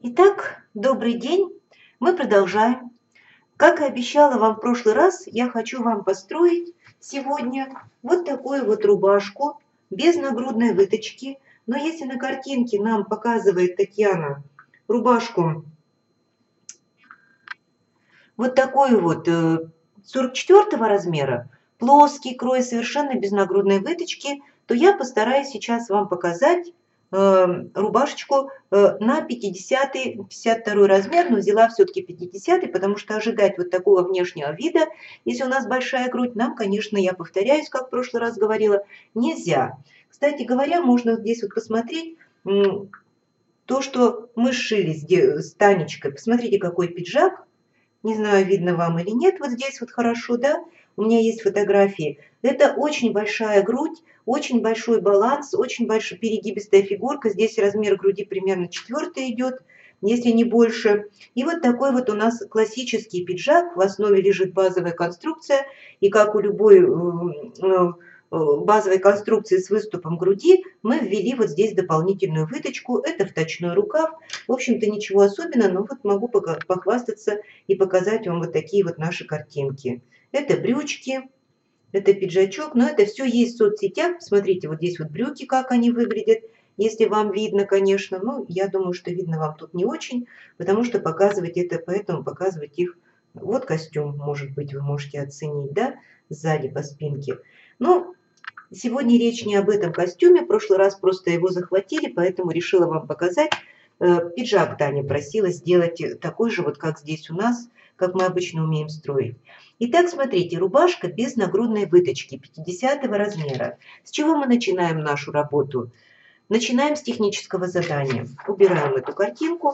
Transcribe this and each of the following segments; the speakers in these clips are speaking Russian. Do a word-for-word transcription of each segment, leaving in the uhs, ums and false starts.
Итак, добрый день. Мы продолжаем. Как и обещала вам в прошлый раз, я хочу вам построить сегодня вот такую вот рубашку без нагрудной выточки. Но если на картинке нам показывает Татьяна рубашку вот такой вот э, сорок четвёртого размера, плоский крой, совершенно без нагрудной выточки, то я постараюсь сейчас вам показать э, рубашечку э, на пятидесятый, пятьдесят второй размер, но взяла все-таки пятидесятый, потому что ожидать вот такого внешнего вида, если у нас большая грудь, нам, конечно, я повторяюсь, как в прошлый раз говорила, нельзя. Кстати говоря, можно вот здесь вот посмотреть м, то, что мы сшили с, де- с Танечкой. Посмотрите, какой пиджак. Не знаю, видно вам или нет, вот здесь вот хорошо, да? У меня есть фотографии. Это очень большая грудь, очень большой баланс, очень большая перегибистая фигурка. Здесь размер груди примерно четвертый идет, если не больше. И вот такой вот у нас классический пиджак. В основе лежит базовая конструкция. И как у любой э, базовой конструкции с выступом груди, мы ввели вот здесь дополнительную выточку. Это вточной рукав. В общем-то, ничего особенного, но вот могу похвастаться и показать вам вот такие вот наши картинки. Это брючки, это пиджачок, но это все есть в соцсетях. Смотрите, вот здесь вот брюки, как они выглядят. Если вам видно, конечно, ну, я думаю, что видно вам тут не очень, потому что показывать это, поэтому показывать их. Вот костюм, может быть, вы можете оценить, да, сзади по спинке. Но сегодня речь не об этом костюме, в прошлый раз просто его захватили, поэтому решила вам показать. Пиджак Таня просила сделать такой же, вот как здесь у нас, как мы обычно умеем строить. Итак, смотрите, рубашка без нагрудной выточки пятидесятого размера. С чего мы начинаем нашу работу? Начинаем с технического задания. Убираем эту картинку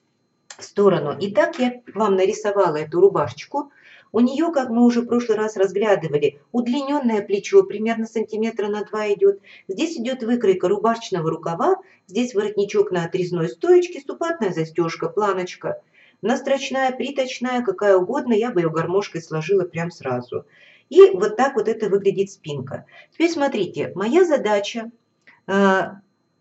в сторону. Итак, я вам нарисовала эту рубашечку. У нее, как мы уже в прошлый раз разглядывали, удлиненное плечо, примерно сантиметра на два идет. Здесь идет выкройка рубашечного рукава, здесь воротничок на отрезной стоечке, супатная застежка, планочка. Настрочная, приточная, какая угодно, я бы ее гармошкой сложила прям сразу. И вот так вот это выглядит спинка. Теперь смотрите, моя задача э, на,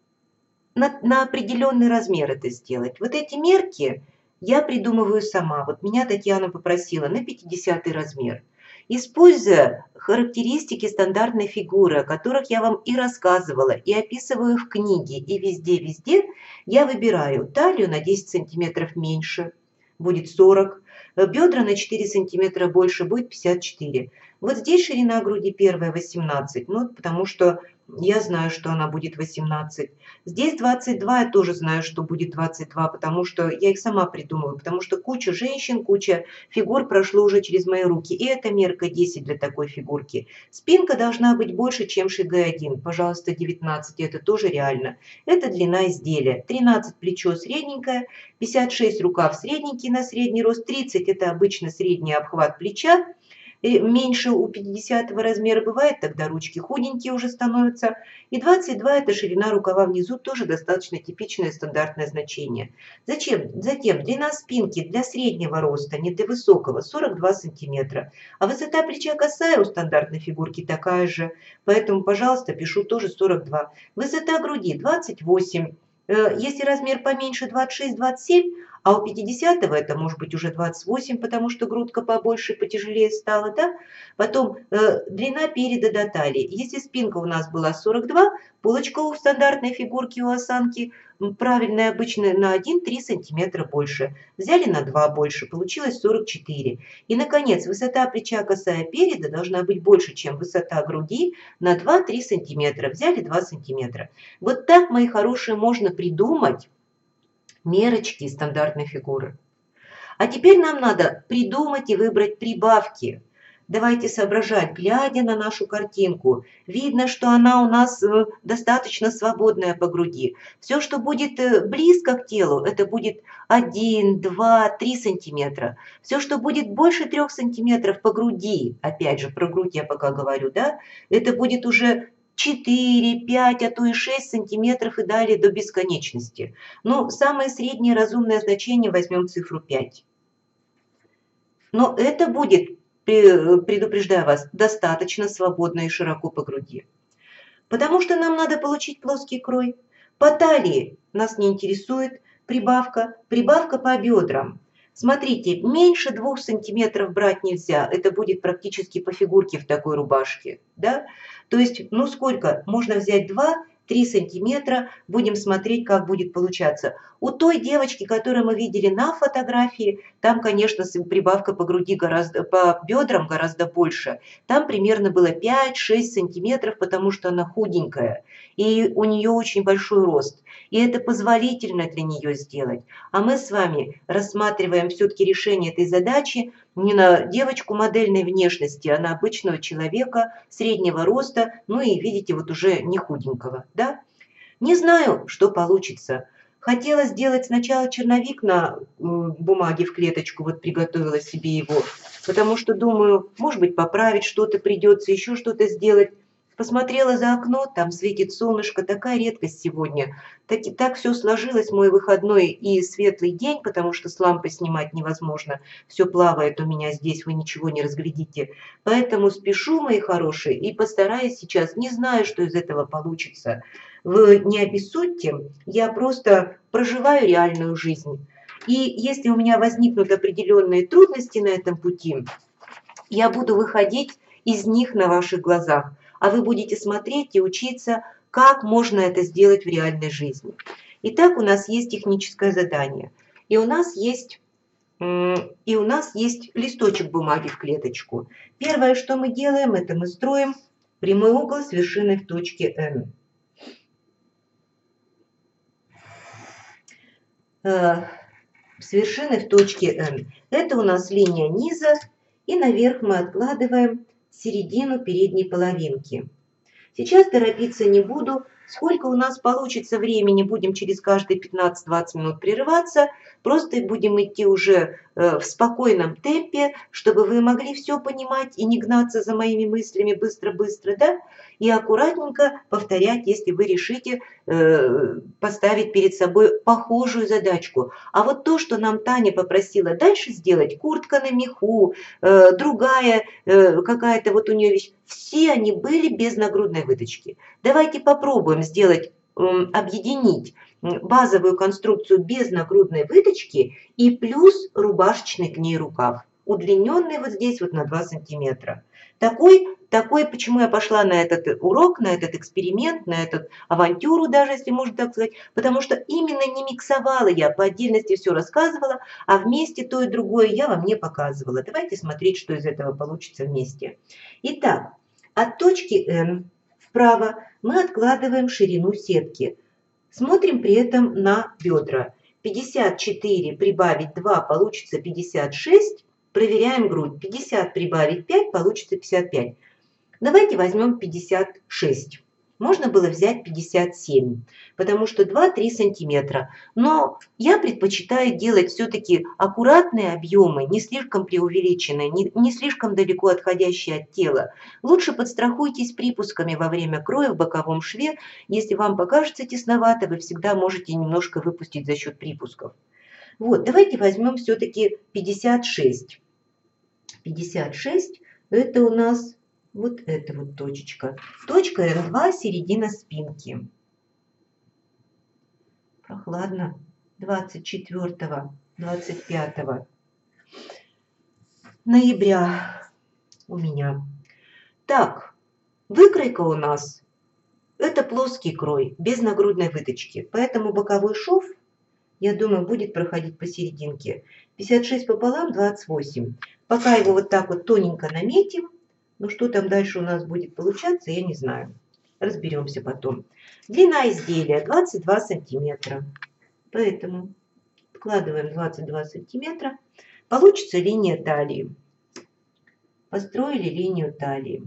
на определенный размер это сделать. Вот эти мерки я придумываю сама. Вот меня Татьяна попросила на пятидесятый размер. Используя характеристики стандартной фигуры, о которых я вам и рассказывала, и описываю в книге, и везде-везде, я выбираю талию на десять сантиметров меньше, будет сорок, бедра на четыре сантиметра больше, будет пятьдесят четыре. Вот здесь ширина груди первая восемнадцать, ну, потому что я знаю, что она будет восемнадцать. Здесь двадцать два, я тоже знаю, что будет двадцать два, потому что я их сама придумываю, потому что куча женщин, куча фигур прошло уже через мои руки. И это мерка десять для такой фигурки. Спинка должна быть больше, чем шага один. Пожалуйста, девятнадцать, это тоже реально. Это длина изделия. тринадцать плечо средненькое, пятьдесят шесть рукав средненький на средний рост, тридцать это обычно средний обхват плеча. И меньше у пятидесятого размера бывает, тогда ручки худенькие уже становятся. И двадцать два это ширина рукава внизу, тоже достаточно типичное стандартное значение. Зачем? Затем длина спинки для среднего роста, не для высокого, сорок два сантиметра. А высота плеча косая у стандартной фигурки такая же, поэтому, пожалуйста, пишу тоже сорок два. Высота груди двадцать восемь. Если размер поменьше двадцать шесть двадцать семь, а у пятидесятого это может быть уже двадцать восемь, потому что грудка побольше, потяжелее стала, да? Потом э, длина переда до талии. Если спинка у нас была сорок два, полочка у стандартной фигурки у осанки правильная, обычная, на один-три сантиметра больше. Взяли на два больше, получилось сорок четыре. И, наконец, высота плеча косая переда должна быть больше, чем высота груди на два-три сантиметра. Взяли два сантиметра. Вот так, мои хорошие, можно придумать мерочки стандартной фигуры. А теперь нам надо придумать и выбрать прибавки. Давайте соображать, глядя на нашу картинку. Видно, что она у нас достаточно свободная по груди. Все, что будет близко к телу, это будет один, два, три сантиметра. Все, что будет больше трех сантиметров по груди, опять же, про грудь я пока говорю, да, это будет уже четыре, пять, а то и шесть сантиметров и далее до бесконечности. Но самое среднее разумное значение возьмем цифру пять. Но это будет, предупреждаю вас, достаточно свободно и широко по груди. Потому что нам надо получить плоский крой. По талии нас не интересует прибавка, прибавка по бедрам. Смотрите, меньше двух сантиметров брать нельзя, это будет практически по фигурке в такой рубашке, да? То есть, ну сколько? Можно взять два-три сантиметра, будем смотреть, как будет получаться. У той девочки, которую мы видели на фотографии, там, конечно, прибавка по груди гораздо, по бедрам гораздо больше. Там примерно было пять-шесть сантиметров, потому что она худенькая, и у нее очень большой рост. И это позволительно для нее сделать. А мы с вами рассматриваем все-таки решение этой задачи не на девочку модельной внешности, а на обычного человека среднего роста, ну и видите, вот уже не худенького, да? Не знаю, что получится. Хотела сделать сначала черновик на бумаге в клеточку, вот приготовила себе его, потому что думаю, может быть, поправить что-то придется, еще что-то сделать. Посмотрела за окно, там светит солнышко, такая редкость сегодня. Так, так все сложилось, мой выходной и светлый день, потому что с лампы снимать невозможно. Все плавает у меня здесь, вы ничего не разглядите. Поэтому спешу, мои хорошие, и постараюсь сейчас, не знаю, что из этого получится. Вы не обессудьте, я просто проживаю реальную жизнь. И если у меня возникнут определенные трудности на этом пути, я буду выходить из них на ваших глазах. А вы будете смотреть и учиться, как можно это сделать в реальной жизни. Итак, у нас есть техническое задание. И у нас есть, и у нас есть листочек бумаги в клеточку. Первое, что мы делаем, это мы строим прямой угол с вершиной в точке N. С вершиной в точке N. Это у нас линия низа. И наверх мы откладываем середину передней половинки. Сейчас торопиться не буду. Сколько у нас получится времени, будем через каждые пятнадцать-двадцать минут прерываться. Просто будем идти уже в спокойном темпе, чтобы вы могли все понимать и не гнаться за моими мыслями быстро-быстро, да? И аккуратненько повторять, если вы решите поставить перед собой похожую задачку. А вот то, что нам Таня попросила дальше сделать, куртка на меху, другая какая-то вот у нее вещь, все они были без нагрудной выточки. Давайте попробуем сделать, объединить базовую конструкцию без нагрудной выточки и плюс рубашечный к ней рукав, удлиненный вот здесь вот на два сантиметра. Такой, такой, почему я пошла на этот урок, на этот эксперимент, на эту авантюру даже, если можно так сказать, потому что именно не миксовала я, по отдельности все рассказывала, а вместе то и другое я вам не показывала. Давайте смотреть, что из этого получится вместе. Итак, от точки N вправо мы откладываем ширину сетки. Смотрим при этом на бедра. пятьдесят четыре прибавить два получится пятьдесят шесть. Проверяем грудь. пятьдесят прибавить пять получится пятьдесят пять. Давайте возьмем пятьдесят шесть. Можно было взять пятьдесят семь, потому что два-три сантиметра. Но я предпочитаю делать все-таки аккуратные объемы, не слишком преувеличенные, не, не слишком далеко отходящие от тела. Лучше подстрахуйтесь припусками во время кроя в боковом шве. Если вам покажется тесновато, вы всегда можете немножко выпустить за счет припусков. Вот, давайте возьмем все-таки пятьдесят шесть. пятьдесят шесть это у нас вот эта вот точечка. Точка Н два, середина спинки. Прохладно. двадцать четвёртого двадцать пятого ноября у меня. Так, выкройка у нас это плоский крой, без нагрудной выточки. Поэтому боковой шов, я думаю, будет проходить посерединке. пятьдесят шесть пополам, двадцать восемь. Пока его вот так вот тоненько наметим, но что там дальше у нас будет получаться, я не знаю. Разберемся потом. Длина изделия двадцать два сантиметра. Поэтому откладываем двадцать два сантиметра. Получится линия талии. Построили линию талии.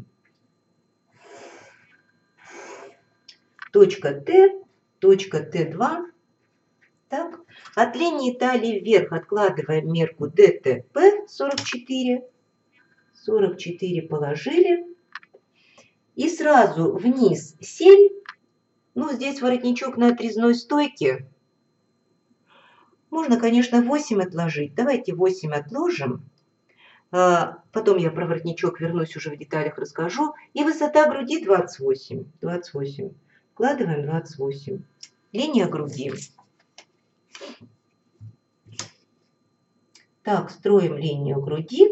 Точка Т, точка Т два. Так. От линии талии вверх откладываем мерку дэ тэ пэ сорок четыре. сорок четыре положили. И сразу вниз семь. Ну, здесь воротничок на отрезной стойке. Можно, конечно, восемь отложить. Давайте восемь отложим. Потом я про воротничок вернусь, уже в деталях расскажу. И высота груди двадцать восемь. двадцать восемь. Вкладываем двадцать восемь. Линия груди. Так, строим линию груди.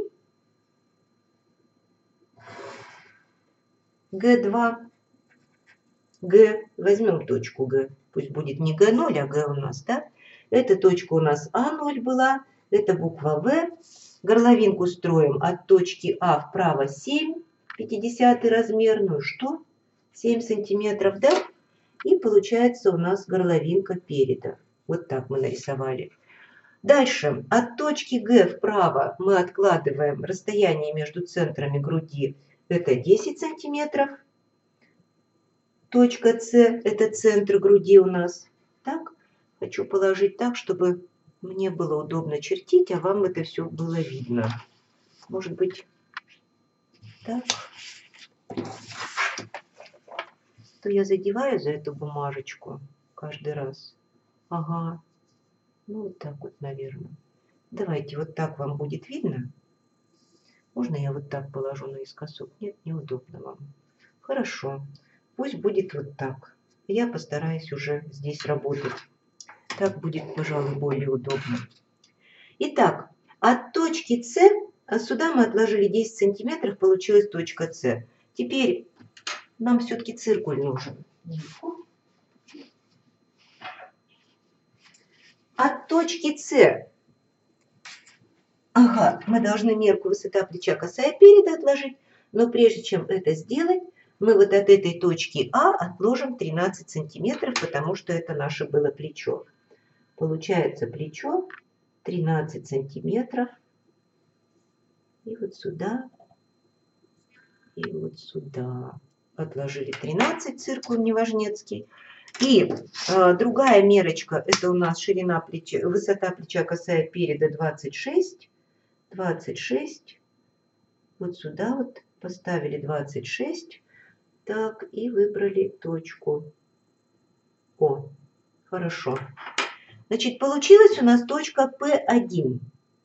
Г два. Г. Возьмем точку Г. Пусть будет не Г ноль, а Г у нас, да? Эта точка у нас А ноль была. Это буква В. Горловинку строим от точки А вправо семь, пятидесятый размер. Ну и что? семь сантиметров, да? И получается у нас горловинка переда. Вот так мы нарисовали. Дальше от точки Г вправо мы откладываем расстояние между центрами груди. Это десять сантиметров. Точка С – это центр груди у нас. Так, хочу положить так, чтобы мне было удобно чертить, а вам это все было видно. Может быть, так. То я задеваю за эту бумажечку каждый раз. Ага. Ну, вот так вот, наверное. Давайте, вот так вам будет видно. Можно я вот так положу наискосок? Нет, неудобно вам. Хорошо. Пусть будет вот так. Я постараюсь уже здесь работать. Так будет, пожалуй, более удобно. Итак, от точки С, а сюда мы отложили десять сантиметров, получилась точка С. Теперь нам все-таки циркуль нужен. От точки С, ага, мы должны мерку высота плеча косая переда отложить, но прежде чем это сделать, мы вот от этой точки А отложим тринадцать сантиметров, потому что это наше было плечо. Получается плечо тринадцать сантиметров. И вот сюда, и вот сюда. Отложили тринадцать, циркуль неважнецкий. И э, другая мерочка, это у нас ширина плеча, высота плеча косая переда двадцать шесть. двадцать шесть. Вот сюда вот поставили двадцать шесть. Так, и выбрали точку О. Хорошо. Значит, получилась у нас точка П один.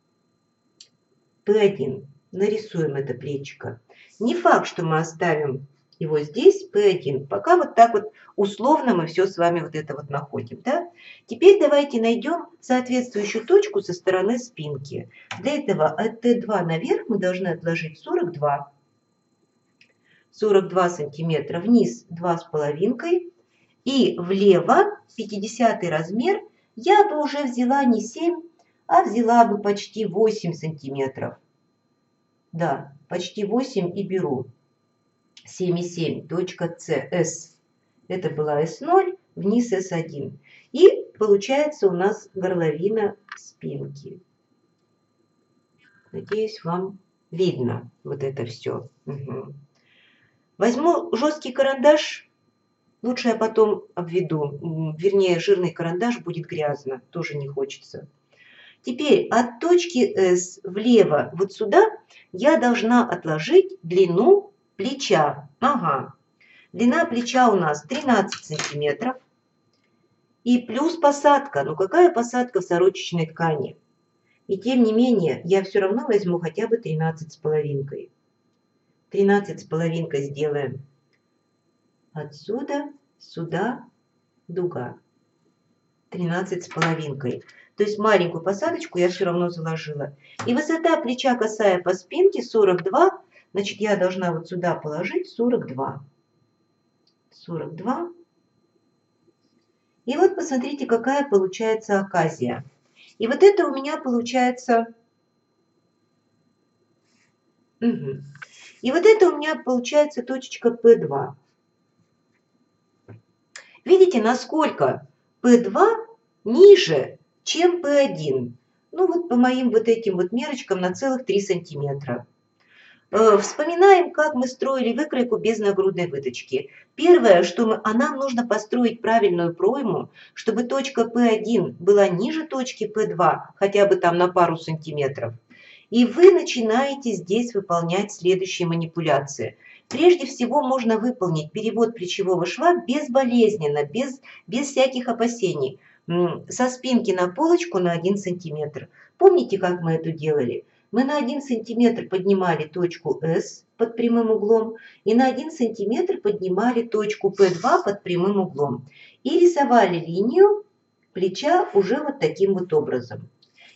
П один. Нарисуем это плечико. Не факт, что мы оставим его здесь, П один. Пока вот так вот условно мы все с вами вот это вот находим. Да? Теперь давайте найдем соответствующую точку со стороны спинки. Для этого от Т два наверх мы должны отложить сорок два. сорок два сантиметра, вниз два с половинкой. И влево пятидесятый размер я бы уже взяла не семь, а взяла бы почти восемь сантиметров. Да, почти восемь и беру. семь и семь, точка С, С. Это была С ноль, вниз С один. И получается у нас горловина спинки. Надеюсь, вам видно вот это все. Угу. Возьму жесткий карандаш. Лучше я потом обведу. Вернее, жирный карандаш будет грязно. Тоже не хочется. Теперь от точки С влево вот сюда я должна отложить длину плеча. Ага. Длина плеча у нас тринадцать сантиметров. И плюс посадка. Ну какая посадка в сорочечной ткани? И тем не менее, я все равно возьму хотя бы тринадцать с половинкой. тринадцать с половинкой сделаем. Отсюда, сюда, дуга. тринадцать с половинкой. То есть маленькую посадочку я все равно заложила. И высота плеча косая по спинке сорок два. Значит, я должна вот сюда положить сорок два. сорок два. И вот посмотрите, какая получается оказия. И вот это у меня получается... Угу. И вот это у меня получается точечка П два. Видите, насколько П два ниже, чем П один. Ну вот по моим вот этим вот мерочкам на целых три сантиметра. Э, вспоминаем, как мы строили выкройку без нагрудной выточки. Первое, что мы, а нам нужно построить правильную пройму, чтобы точка П один была ниже точки П два, хотя бы там на пару сантиметров. И вы начинаете здесь выполнять следующие манипуляции. Прежде всего можно выполнить перевод плечевого шва безболезненно, без, без всяких опасений. Со спинки на полочку на один сантиметр. Помните, как мы это делали? Мы на один сантиметр поднимали точку С под прямым углом и на один сантиметр поднимали точку П два под прямым углом. И рисовали линию плеча уже вот таким вот образом.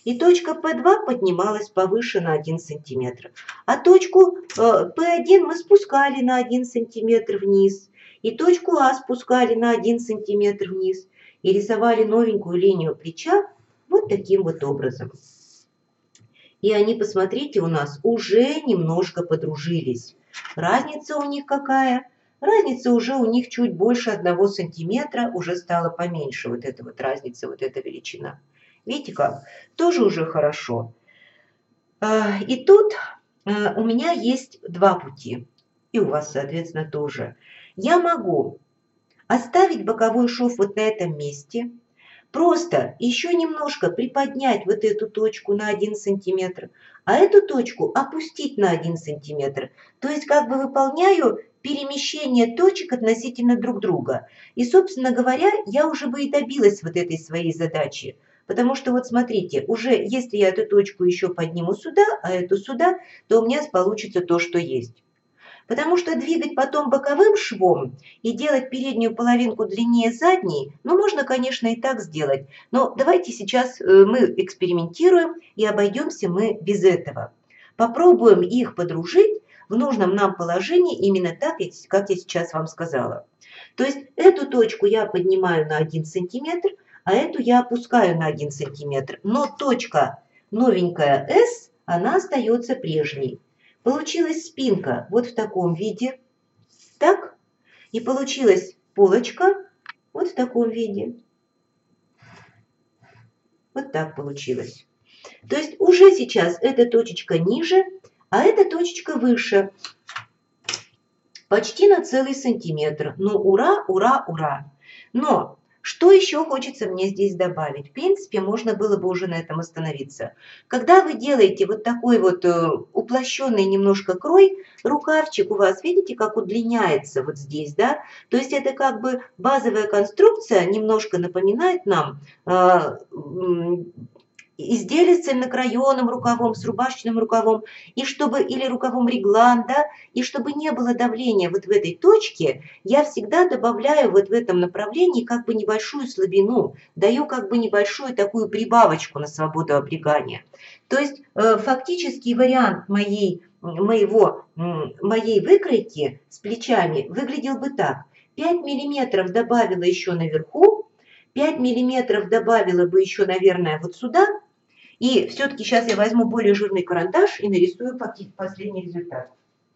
И точка Пэ два поднималась повыше на один сантиметр. А точку Пэ один мы спускали на один сантиметр вниз. И точку А спускали на один сантиметр вниз. И рисовали новенькую линию плеча вот таким вот образом. И они, посмотрите, у нас уже немножко подружились. Разница у них какая? Разница уже у них чуть больше одного сантиметра, уже стала поменьше вот эта вот разница, вот эта величина. Видите как? Тоже уже хорошо. И тут у меня есть два пути. И у вас, соответственно, тоже. Я могу оставить боковой шов вот на этом месте. Просто еще немножко приподнять вот эту точку на один сантиметр, а эту точку опустить на один сантиметр. То есть как бы выполняю перемещение точек относительно друг друга. И, собственно говоря, я уже бы и добилась вот этой своей задачи. Потому что вот смотрите, уже если я эту точку еще подниму сюда, а эту сюда, то у меня получится то, что есть. Потому что двигать потом боковым швом и делать переднюю половинку длиннее задней, ну, можно, конечно, и так сделать. Но давайте сейчас мы экспериментируем и обойдемся мы без этого. Попробуем их подружить в нужном нам положении именно так, как я сейчас вам сказала. То есть эту точку я поднимаю на один сантиметр, а эту я опускаю на один сантиметр. Но точка новенькая S, она остается прежней. Получилась спинка вот в таком виде, так, и получилась полочка вот в таком виде. Вот так получилось. То есть уже сейчас эта точечка ниже, а эта точечка выше. Почти на целый сантиметр. Ну, ура, ура, ура. Но что еще хочется мне здесь добавить? В принципе, можно было бы уже на этом остановиться. Когда вы делаете вот такой вот уплощенный немножко крой, рукавчик у вас, видите, как удлиняется вот здесь, да? То есть это как бы базовая конструкция, немножко напоминает нам изделие с цельнокроенным рукавом, с рубашечным рукавом, и чтобы, или рукавом реглан, да, и чтобы не было давления вот в этой точке, я всегда добавляю вот в этом направлении как бы небольшую слабину, даю как бы небольшую такую прибавочку на свободу облегания. То есть э, фактический вариант моей, моего, моей выкройки с плечами выглядел бы так. пять миллиметров добавила еще наверху, пять миллиметров добавила бы еще, наверное, вот сюда. И все-таки сейчас я возьму более жирный карандаш и нарисую последний результат.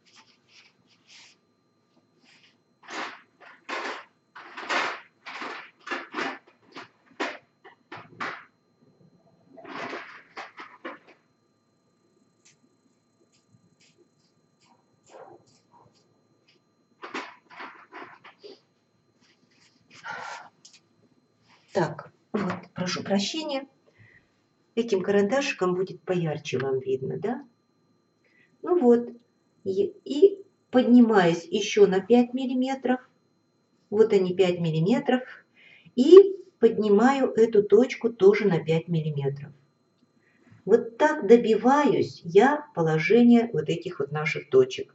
Так, вот, прошу прощения. Этим карандашиком будет поярче вам видно, да? Ну вот, и, и поднимаюсь еще на пять миллиметров. Вот они пять миллиметров. И поднимаю эту точку тоже на пять миллиметров. Вот так добиваюсь я положения вот этих вот наших точек.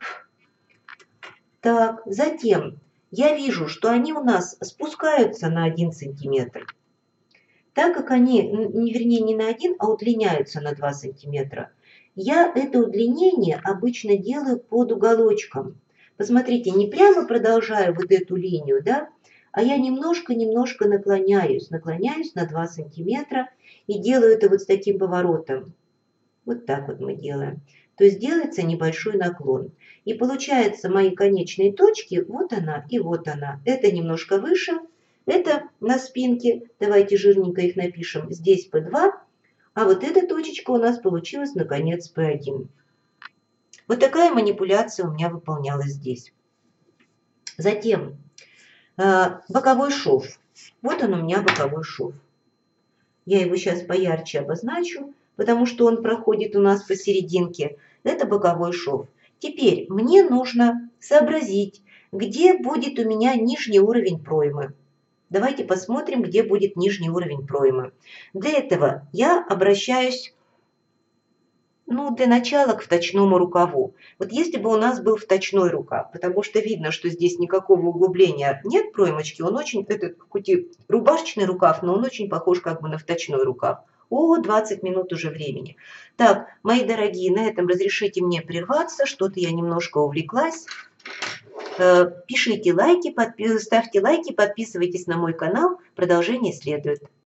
Так, затем я вижу, что они у нас спускаются на один сантиметр. Так как они, вернее, не на один, а удлиняются на два сантиметра, я это удлинение обычно делаю под уголочком. Посмотрите, не прямо продолжаю вот эту линию, да, а я немножко-немножко наклоняюсь, наклоняюсь на два сантиметра и делаю это вот с таким поворотом. Вот так вот мы делаем. То есть делается небольшой наклон. И получается мои конечные точки, вот она и вот она. Это немножко выше. Это на спинке, давайте жирненько их напишем, здесь Пэ два, а вот эта точечка у нас получилась, наконец, Пэ один. Вот такая манипуляция у меня выполнялась здесь. Затем боковой шов. Вот он у меня боковой шов. Я его сейчас поярче обозначу, потому что он проходит у нас посерединке. Это боковой шов. Теперь мне нужно сообразить, где будет у меня нижний уровень проймы. Давайте посмотрим, где будет нижний уровень проймы. Для этого я обращаюсь, ну, для начала к вточному рукаву. Вот если бы у нас был вточной рукав, потому что видно, что здесь никакого углубления нет проймочки, он очень, это хоть и рубашечный рукав, но он очень похож как бы на вточной рукав. О, двадцать минут уже времени. Так, мои дорогие, на этом разрешите мне прерваться, что-то я немножко увлеклась. Э, Пишите лайки, подпи- ставьте лайки, подписывайтесь на мой канал, продолжение следует.